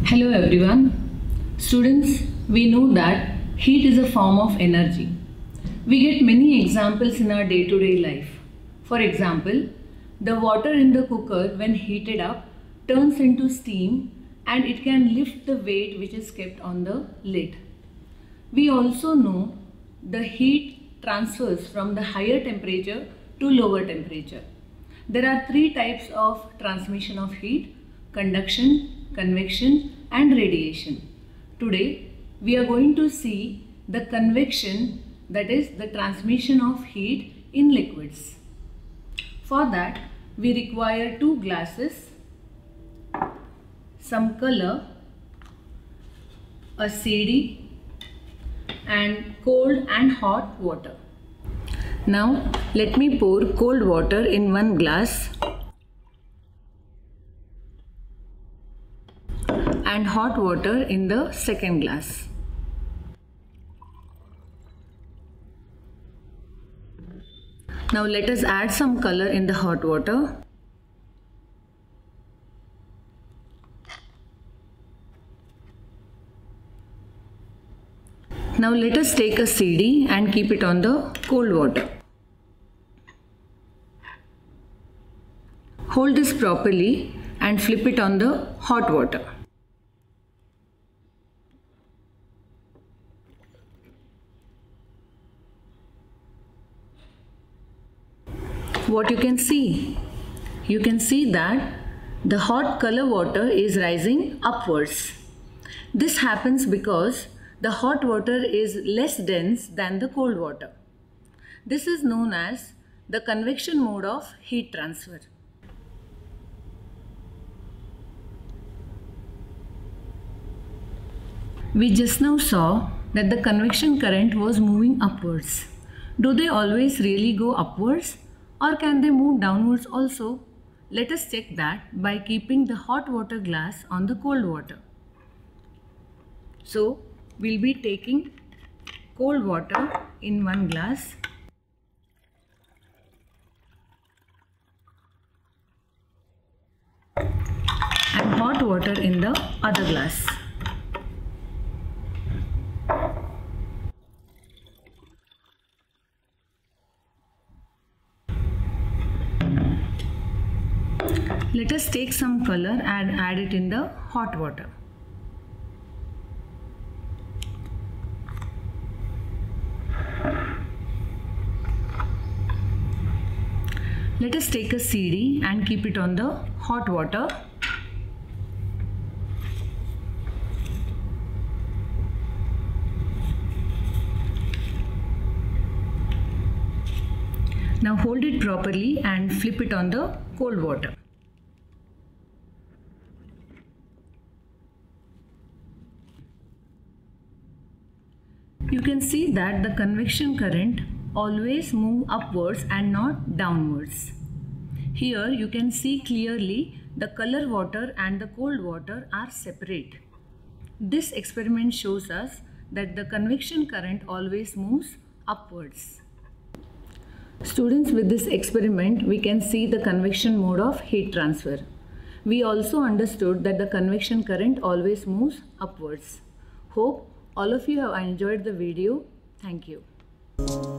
Hello everyone. Students, we know that heat is a form of energy. We get many examples in our day-to-day life. For example, the water in the cooker when heated up turns into steam and it can lift the weight which is kept on the lid. We also know the heat transfers from the higher temperature to lower temperature. There are three types of transmission of heat: conduction, convection and radiation. Today we are going to see the convection, that is the transmission of heat in liquids. For that we require two glasses, some color, a CD and cold and hot water. Now let me pour cold water in one glass and hot water in the second glass. Now let us add some color in the hot water. Now let us take a CD and keep it on the cold water. Hold this properly and flip it on the hot water. What you can see? You can see that the hot color water is rising upwards. This happens because the hot water is less dense than the cold water. This is known as the convection mode of heat transfer. We just now saw that the convection current was moving upwards. Do they always really go upwards, or can they move downwards also? Let us check that by keeping the hot water glass on the cold water. So we'll be taking cold water in one glass and hot water in the other glass. Let us take some color and add it in the hot water. Let us take a CD and keep it on the hot water. Now hold it properly and flip it on the cold water. You can see that the convection current always move upwards and not downwards. Here you can see clearly the color water and the cold water are separate. This experiment shows us that the convection current always moves upwards. Students, with this experiment we can see the convection mode of heat transfer. We also understood that the convection current always moves upwards. Hope all of you have enjoyed the video. Thank you.